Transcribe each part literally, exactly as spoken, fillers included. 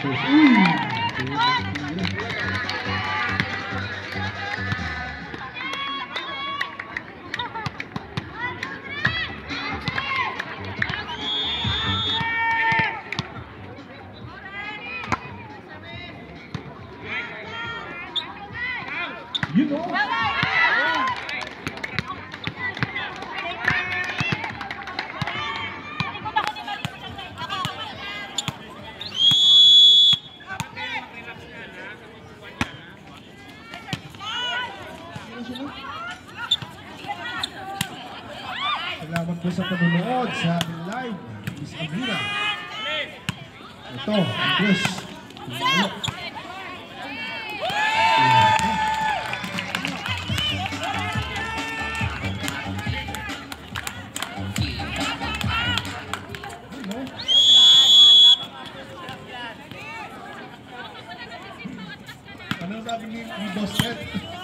smashers. Uy! You know? Salamat po sa panonood sa ating live. Miss Amira. Ito, Aldress. Anong sabi ni, ni Bosset?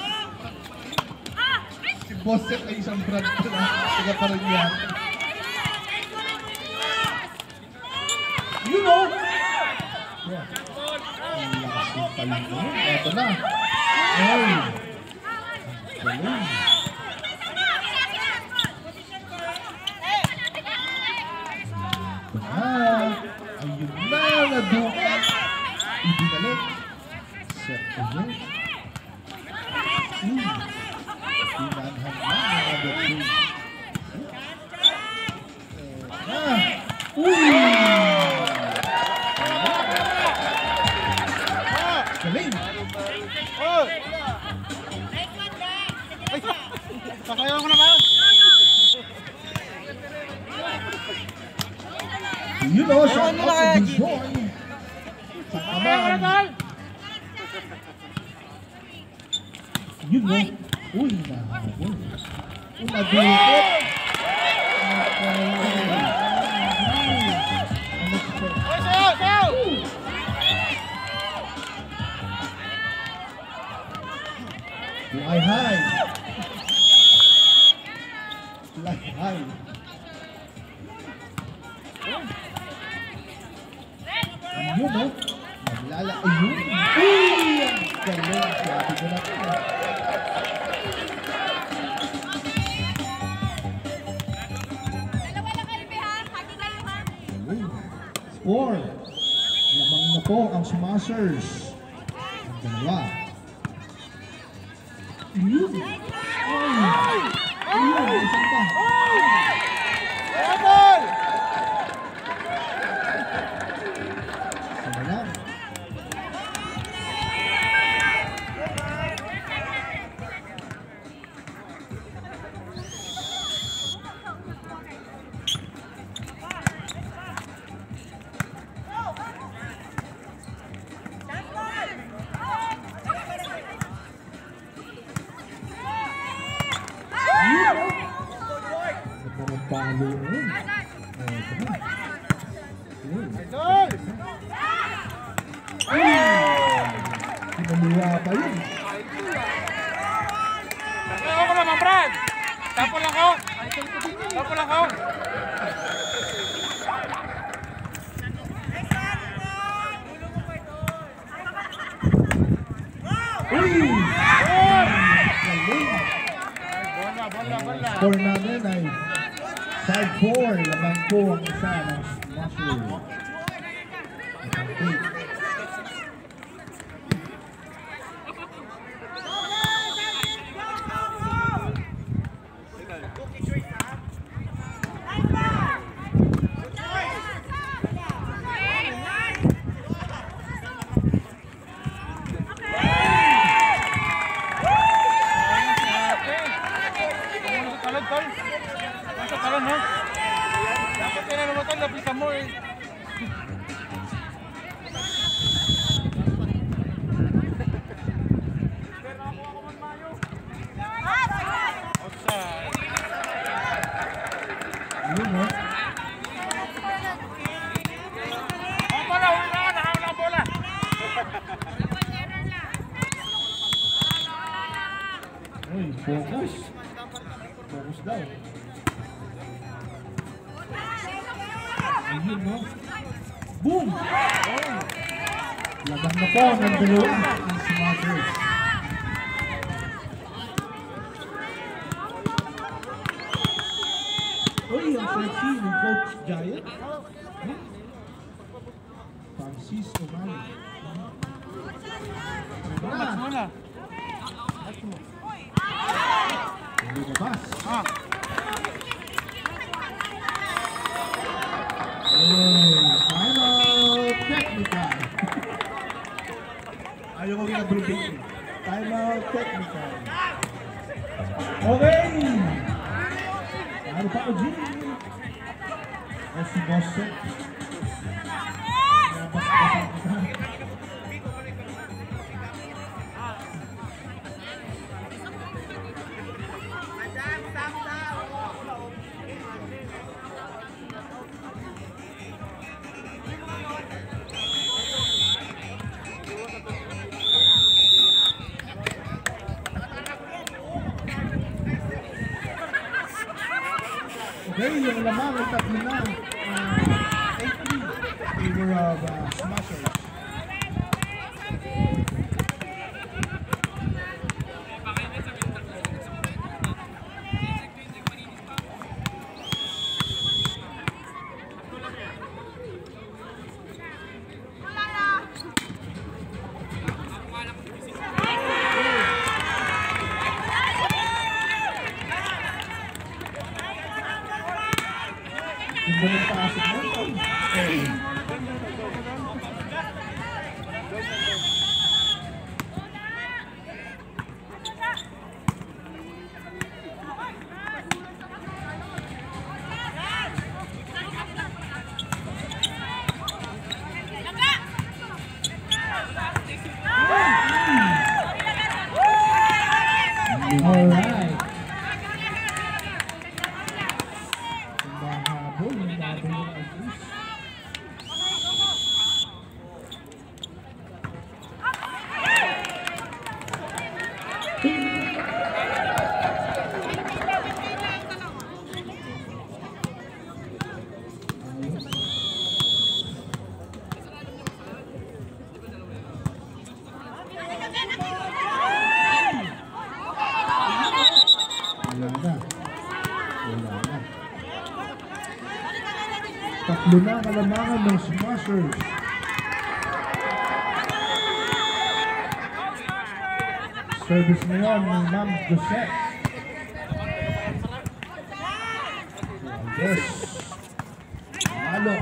Si Bosset ay isang brand ko na. Taga parang yan. You know? Yeah. Ang lakas yung paling mo. Ito na. Ay. Galing. Ah, ayun na. Nadukat. Ibinalik. Set again. Hmm. Pinanhan na mga doktor. Ah! Uy! Galing! Pasayaw ko na ba? You know, shout out to this boy. Sa kaman. You know. Uy, nahabol. Uy, nabikot. Uy, sayaw, sayaw! Fly high. Fly high. Ayun, no? Maglala. Ayun. Uy! Ang galing. Sabi ko na ito. Score. Lamang na po ang smashers. Ang dalawa. Ayun. Ay! Ayun. Isang pa. Ayun! Sama lang. Palo yun. Ito na. Yun. Pinamuha pa yun. Tapo ko naman, Brad! Tapo lang ko! Tapo lang ko! Uy! Bola, bola, bola! Score namin ay five four, lamang po ang isa ng smasher. Talon, tol! Masa talon, ha? Dapat yun na naman, tol. Lapisan mo, eh. Outside. Yun, no? Ang bola, huli na ka. Nakawala ang bola. Uy, focus. Focus daw. Ayun, no? Boom! Oh. Laban na po ng dalawa ang Smashers. Uy, ang sexy ng Coach Giant. Francis Omali. Match mo na. Match mo. Hindi nabas. Ah. Oh, final technical. Ayaw ko ginabrutin. Final technical. Okay. Ano pa ko, Jim? O si Bosset. Nabas-basan ka. Okay, yung lamang ay tatlo na. Uh, eight three favor of uh, Smashers. Yung buong pasok mo. Alright. Mahabol yung bago yung Aldress. Wala na. Wala na. Tatlo na kalamangan ng Smashers. Service ngayon ng Ma'am Josette. Yes. Halo.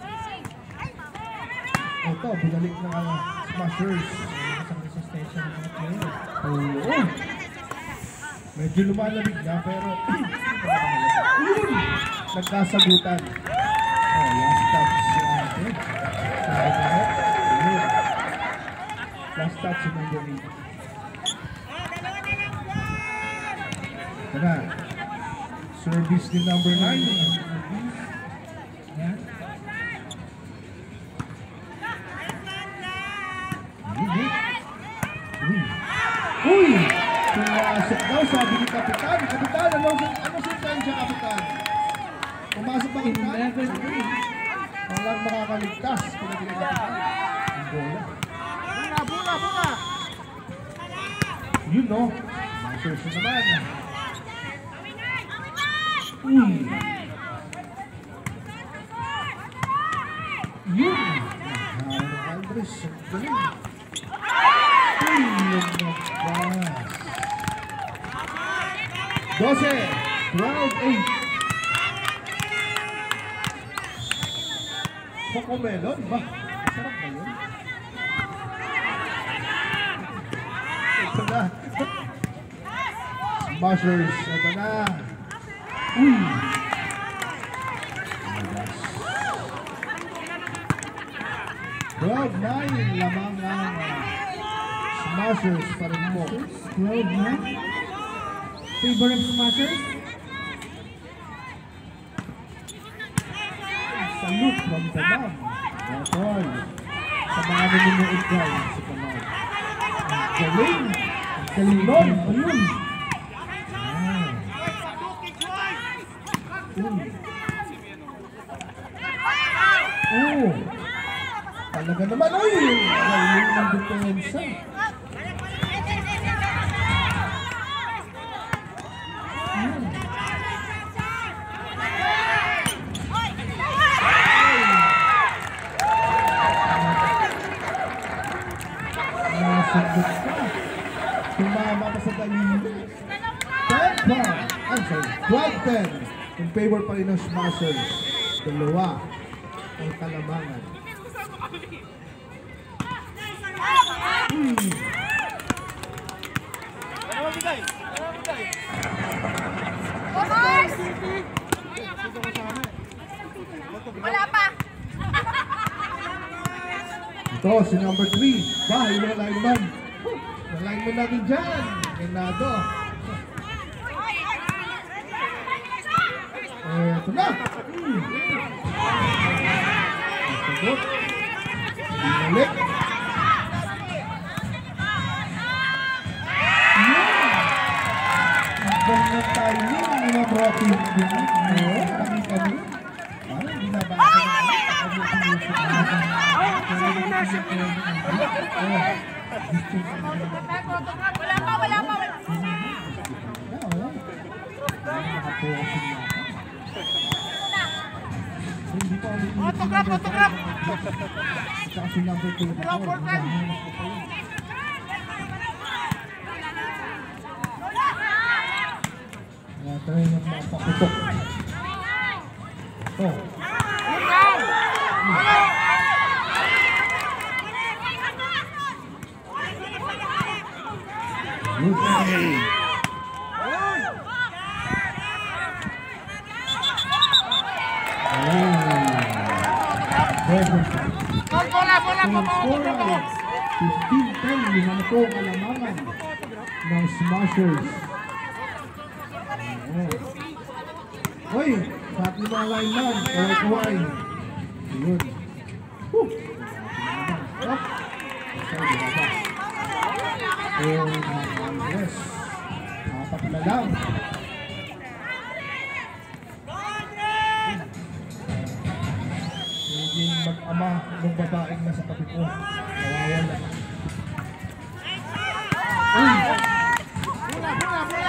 Ito, binalik na ang Smashers. Isang resistensya ng mga player. Oo. Medyo lumalamig na pero yun! Nagkasagutan. Oh, last touch si Ate. Sabi na rin. Ayun. Last touch si number eight. Ito na. Service ni number nine. Ayan. Uy! Uy! Uy! Pumasok daw, sabi ni Kapitan. Kapitan, ano ano sintayin siya, Kapitan? Pumasok ba kita? eleven eight. Walang makakaligtas. Pinagin ni Kapitan. Ang bola. Bunga, bunga, bunga. Yun, no? Masters na naman. Uy! Yun! Nahawa ng Aldress. Ang galing. Uy! Yung nagpas. Dose! twelve eight. Cocomelon ba? Sarap ba yun? Ito na. Smashers. Ito na. Uy! twelve nine. Lamang ang uh, Smashers pa rin mo. twelve nine. Favor of Smashers. Salute from the mom. Otoy. Sa mga nanonood guys. Sa kamay. Ang galing. Ang galing nun. Ayun. Ah. Uy. Oh. Talaga naman, uy! Galing ng depensa. Nasundot ka. Tumama pa sa dalili. ten points. I'm sorry, twelve ten. In favor pa rin ng Smashers. Dalawa ang kalamangan. Hmm. Ano bigay? Ano bigay? Wala pa. Ito, si number three. Bahay ng lineman. Ang lineman natin dyan. Enado. Eto na. Hmm. Sagot. Binalik. Ang ganda timing ng mga Rocky. Kami kami. Ah, binabasa Wala pa, wala pa. Autograph, autograph! Saka si number two. Try ng mga pakutok. Oh. Good play. Bola, bola, bola! fifteen ten, yung ito kalamangan ng Smashers. Hoy, saat lima lineman, kaway-kaway. Yun. Woo! Stop. Yung Aldress. Apat na lang. Naging mag-ama ng babaeng nasa tabi ko. Nawawala. Uy! Bola, bola, bola!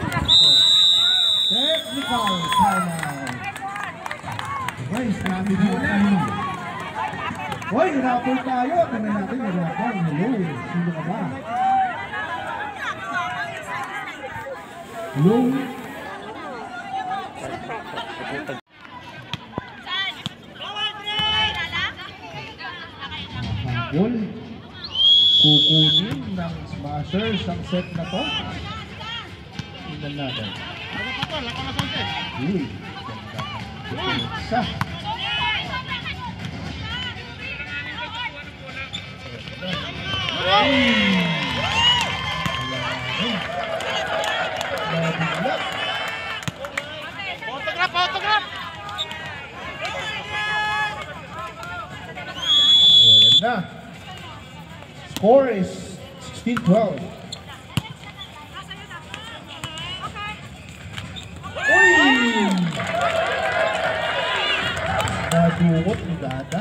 Technical timeout. Guys, grabe mo tayo. Hoy, rapper tayo. Tingnan natin yung rapper. Hello, sino ka ba? Hello? Habol. Kukunin ng Smashers ang set na to. Tingnan natin. Uy, ganda. Isa. Autograph, autograph! Ayan na. Score is sixteen twelve. Uy! Nadungot ni Dada.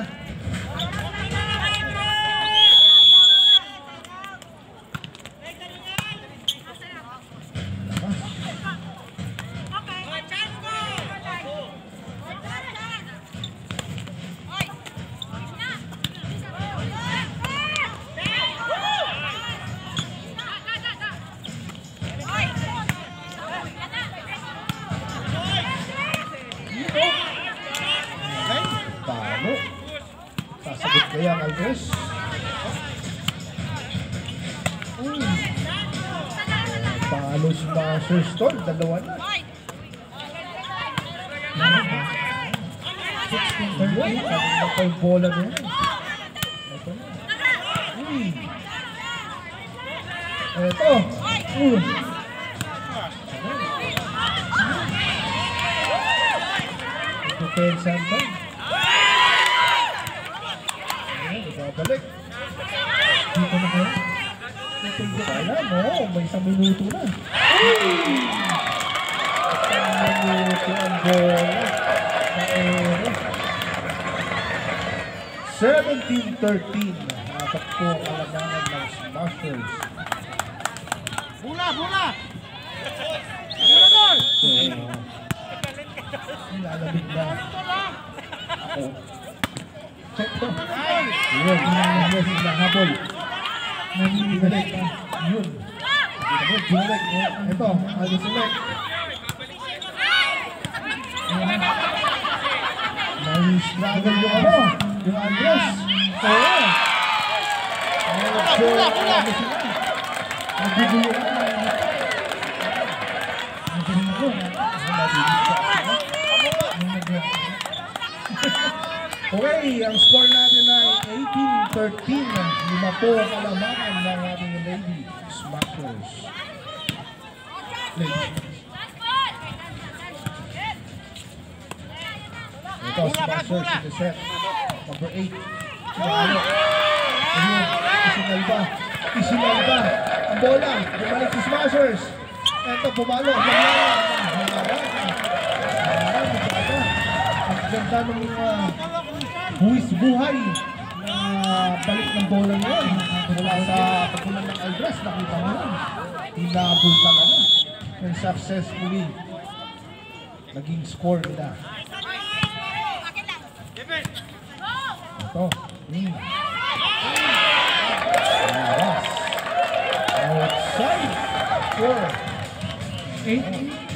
Talo. Sasagot kaya ang Aldress. Uy. Talo si Smashers tol. Dalawa na. sixteen thirteen. Kanina pa yung bola na yan. Ito na. Uy. Ito. Uy. Depensa ito. Balik. Dito na kayo. Kaya mo, may isang minuto na. Isang minuto ang bola. Naero. seventeen thirteen. Dapat po kalamangan ng Smashers. Bola, bola! So, nilalamig na. Ako. Check to. Yun, nilalamig na habol. Nanginginig. Yun. Ginalik. Ito, Aldress select. Nag-struggle yung ano, yung Aldress. Oo. Bola, bola! Nagbubulan. Okay, ang score natin ay eighteen thirteen. Lima po ang kalamangan ng ating Lady Smashers. Lady Ito, Smashers in the set. Number eight. Sinalo. Ayun, isinalba. Isinalba. Ang bola. Bumalik si Smashers. Ito, pumalo. Ang ganda ng mga buwis buhay na balik ng bola ngayon. Mula sa pagkulang ng Aldress, nakita mo yun. Hinabol talaga. And successfully naging score nila. Ito. Hmm. Yes. Outside. Four. Eight.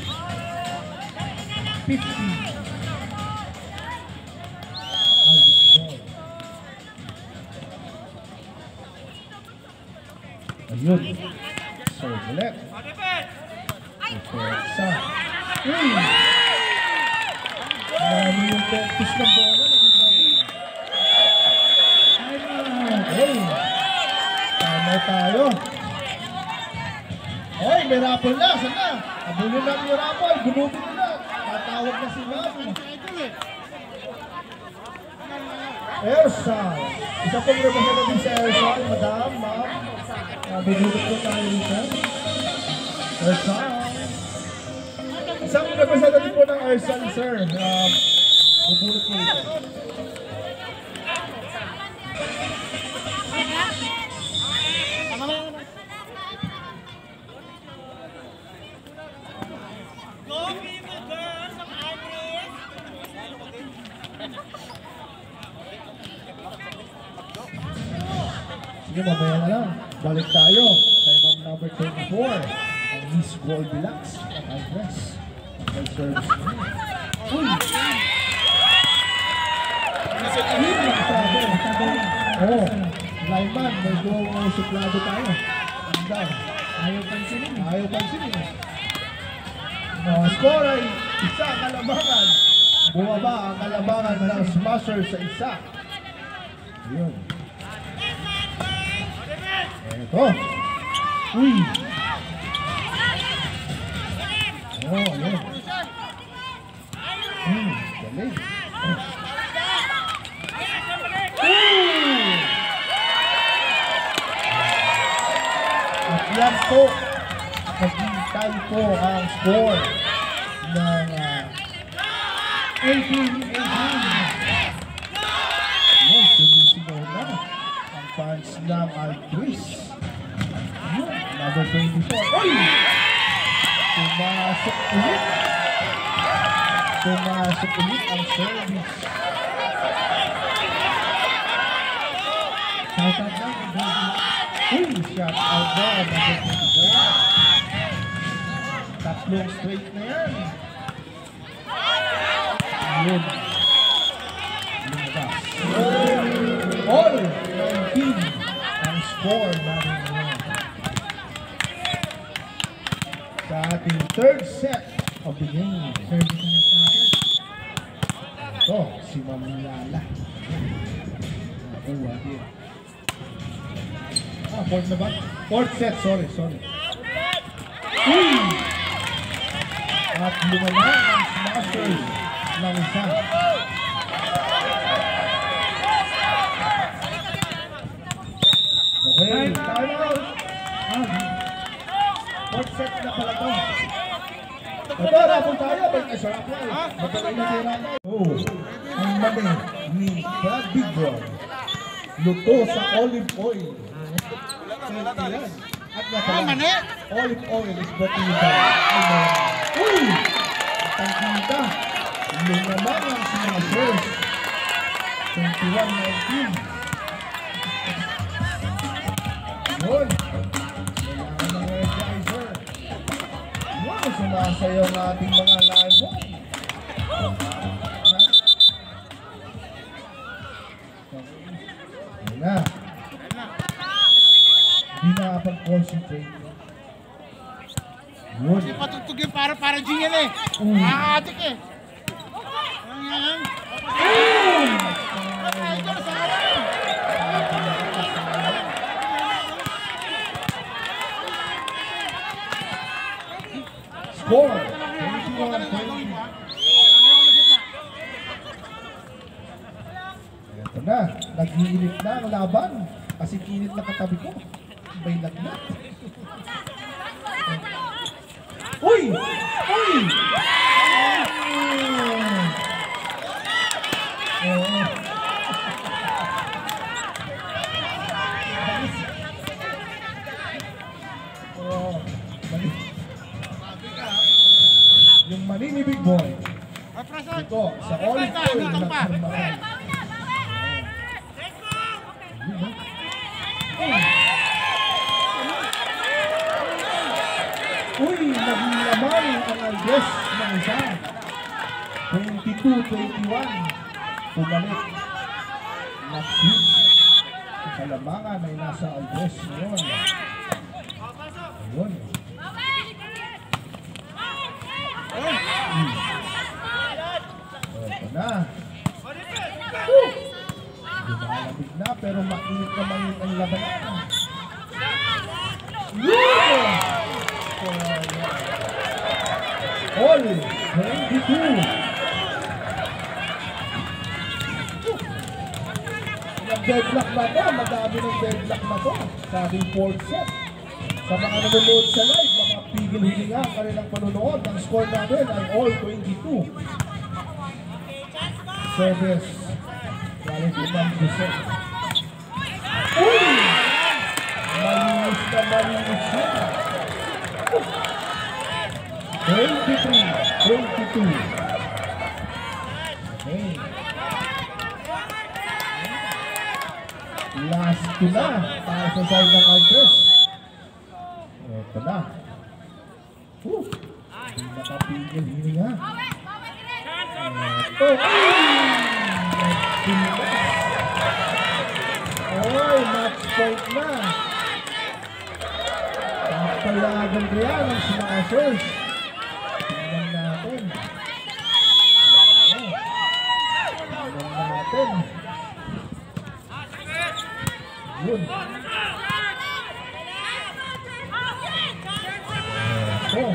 Fifty. Ayun. Serve ulit. Ito. Isa. Uy! Marami yung practice ng bola. Okay. Tama tayo. Oy, may rapol na. Saan na? Abulin lang yung rapol. Gunugin nila. Tatawag na si Mami. Airsal. Isa pong representative sa Airsal, madam, ma'am. Bubulot ko tayo dito. Airsal. Isang representative po ng Airsal, sir. Um, bubulot ko dito. Sige, mamaya na lang. Balik tayo kay ma'am number twenty-four. Ang Miss Gold Deluxe at Aldress. Ang service niya. Uy! Uy! Sabi. Oo. Lineman, medyo suplado tayo. Ang daw. Ayaw pansinin. Ayaw pansinin. Uh, score ay isa kalabangan. Bumaba ang kalabangan ng Smasher sa isa. Ayun. Ito. Uy. Oh, ayun. Hmm, galing. At yan po, naghintay po ang score ng uh, eighteen eighteen. Yun, sumisigaw na ang fans ng Aldress. Yun, number twenty-four. Uy! Pumasok ulit. Pumasok ulit ang service. Shout out lang. Uy, shout out daw. Number twenty-four. Tatlong straight na yan. Yun. Lumabas. All nineteen ang score namin ngayon. Sa ating third set of the game. Ito, si Ma'am Lala. Ako, wadi. Ah, fourth na ba? Fourth set, sorry, sorry. Uy! At lumalang ang Smasher ng isa. Okay, time out. Ah, fourth set na pala to. Ito, rapon tayo. May sarap yan. Matagal na tira tayo. Oh, ang mali ni Brad Big Bro. Luto sa olive oil. Wala tol. Yan. At nga Ah, pala, mani. olive oil is brought to you by Aldress. Uy! Tangkita. Yung naman ang smashers. twenty-one nineteen. Yun. Kailangan ng energizer. Yun, sumasayaw ng ating mga live. Yun na. Hindi nakapag-concentrate. Yun. Kasi patugtog yun para para G yan eh. Mm. Nakakatik eh. Ayan, ayan. Ay, ito na sa akin. Score! twenty-one twenty. Ito na, nag-iinit na ang laban. Kasi kinit na katabi ko. May lagnat. Uy! Uy! Oo. Oo. Mani. Yung mani ni Big Boy. Ito, sa all four na karmahan. Uy, naging laman ang Aldress ng isa. twenty-two twenty-one. Pumalik. Nag-switch. Ang kalamangan ay nasa Aldress ngayon. Ayun. Hmm. Ito na. Woo! Lumalamig na pero mainit na mainit ang labanan. Yeah! All twenty-two. Yung deadlock na to, madami ng deadlock na to sa ating fourth set. Sa mga nanonood sa live, mga pigil hininga ang kanilang panonood. Ang score namin ay all twenty-two. Service. Galing po ng Jose. Uy! Malinis na malinis siya. twenty-three twenty-two. Okay. Last two na para sa side ng Aldress. Ito na. Woo! Hindi nakapigil hininga. Ito. Oy, match point na. Papayagan ko yan ang smashers. Tingnan natin. Tingnan natin. Yun. Ito.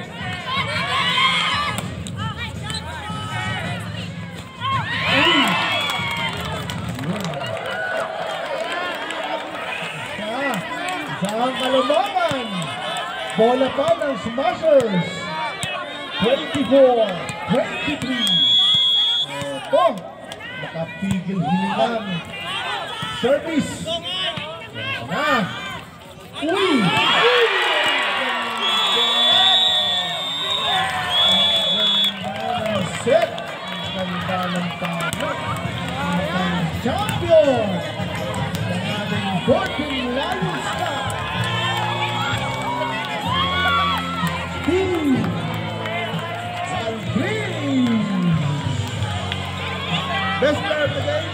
Ang kalamangan, bola pa ng smashers. twenty-four twenty-three. Ito, nakapigil hiningang service. Ito na. Uy! Uy! Ganda ng set. Ganda ng tamat. Ang champion ng ating Golden Lions Cup. Team Aldress. Best player of the game.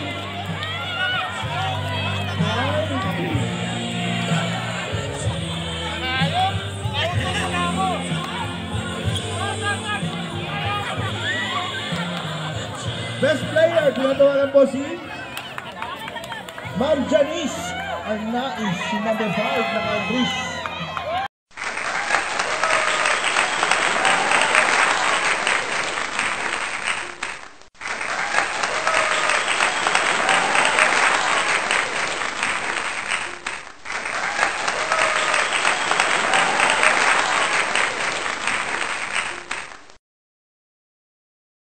Best player, tinatawagan po si Ma'am Janice Arnaiz, si number five ng Aldress.